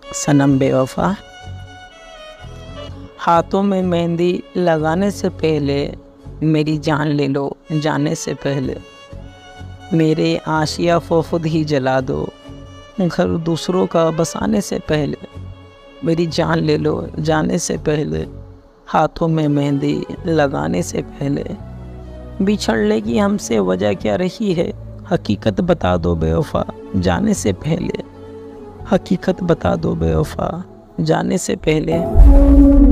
सनम बेवफा। हाथों में मेहंदी लगाने से पहले मेरी जान ले लो, जाने से पहले मेरे आशिया खुद ही जला दो, घर दूसरों का बसाने से पहले मेरी जान ले लो, जाने से पहले हाथों में मेहंदी लगाने से पहले। बिछड़ने की हमसे वजह क्या रही है, हकीकत बता दो बेवफा, जाने से पहले हकीकत बता दो बेवफा, जाने से पहले।